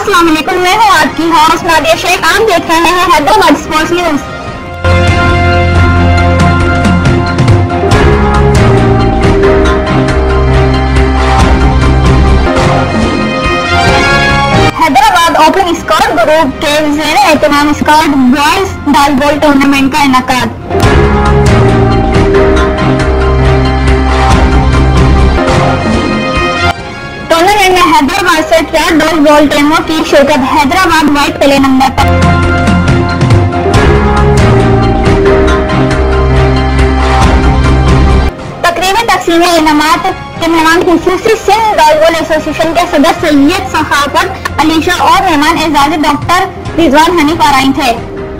अस्सलाम वालेकुम, मैं हूँ आपकी होस्ट नादिया शेख। आप देख रहे हैं Hyderabad sports news. Hyderabad open scout group के ज़ेरे एहतमाम स्काउट बॉयज वॉलीबॉल टूर्नामेंट का इनेकाद। टूर्नामेंट में हैदराबाद से 4 डॉल बॉल टीमों की शिरकत। हैदराबाद व्हाइट पहले नंबर पर। तकरीबन तकसीम इनामात के मेहमान खुसूसी सिंध वॉलीबॉल एसोसिएशन के सदस्य सैयद सखावत अली शाह और मेहमान एजाज डॉक्टर रिजवान हनीफ आराइन थे।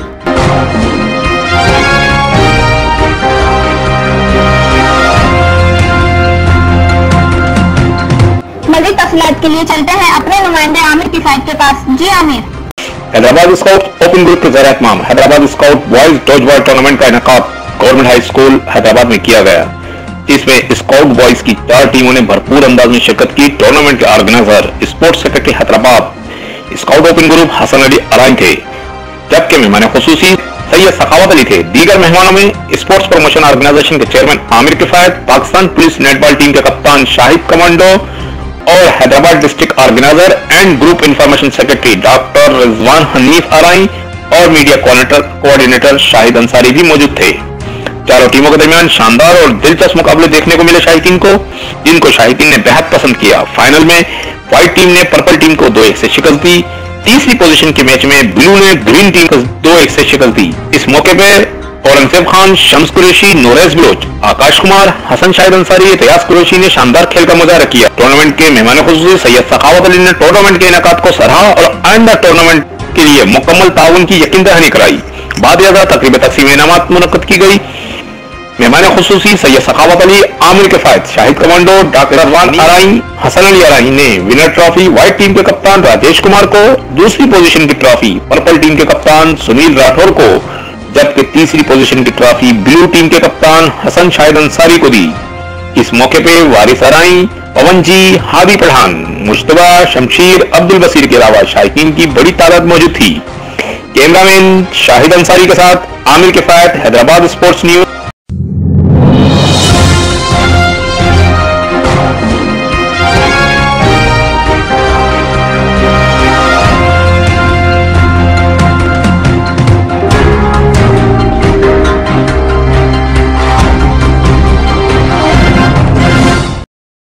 मज़ीद तफसीलात के लिए चलते हैं अपने नुमाइंदे आमिर किफायत के पास। जी Aamir. Hyderabad scout open group के ज़ेरे एहतमाम Hyderabad scout boys dodgeball tournament का इनेकाद गवर्नमेंट हाई स्कूल हैदराबाद में किया गया। इसमें स्काउट बॉयज की 4 टीमों ने भरपूर अंदाज में शिरकत की। टूर्नामेंट के organizer sports secretary Hyderabad scout open group Hasan Ali Arain थे, जबकि मेहमान खुसूसी सैयद सखावत अली थे। दीगर मेहमानों में स्पोर्ट्स प्रमोशन ऑर्गेनाइजेशन के chairman Aamir Kifayat, Pakistan police netball team के कप्तान शाहिद कमांडो और Hyderabad district organizer and group information secretary doctor Rizwan Hanif Arai और मीडिया कोऑर्डिनेटर शाहिद अंसारी भी मौजूद थे। चारों टीमों के दरमियान शानदार और दिलचस्प मुकाबले देखने को मिले शायकीन को, जिनको शायकीन ने बेहद पसंद किया। फाइनल में व्हाइट टीम ने पर्पल टीम को 2-1 से शिकस्त दी। तीसरी पोजीशन के मैच में ब्लू ने ग्रीन टीम को 2-1 से शिकस्त दी। इस मौके पर औरंगजेब खान, शम्स कुरैशी, नूरेश बलोच, आकाश कुमार, हसन शाहिद अंसारी, रियाज कुरैशी ने शानदार खेल का मुजाहरा किया। टूर्नामेंट के मेहमान खुसूसी सैयद सखावत अली ने टूर्नामेंट के इनेकाद को सराहा और आइंदा टूर्नामेंट के लिए मुकम्मल ताउन की यकीन दहानी कराई। बाद तकरीब तकसीम इनामात मुनक्कद की गई। मेहमान खुसूसी सैयद सखावत अली, आमिर किफायत, शाहिद कमांडो, डॉक्टर रिजवान आराई, हसन अली आराई ने विनर ट्रॉफी व्हाइट टीम के कप्तान राजेश कुमार को, दूसरी पोजीशन की ट्रॉफी पर्पल टीम के कप्तान सुनील राठौर को, जबकि तीसरी पोजीशन की ट्रॉफी ब्लू टीम के कप्तान हसन शाहिद अंसारी को दी। इस मौके पे वारिस आराई, पवन जी, हादी पठान, मुश्तबा, शमशीर, अब्दुल बसीर के अलावा शायकीन की बड़ी तादाद मौजूद थी। कैमरामैन शाहिद अंसारी के साथ आमिर किफायत, हैदराबाद स्पोर्ट्स न्यूज।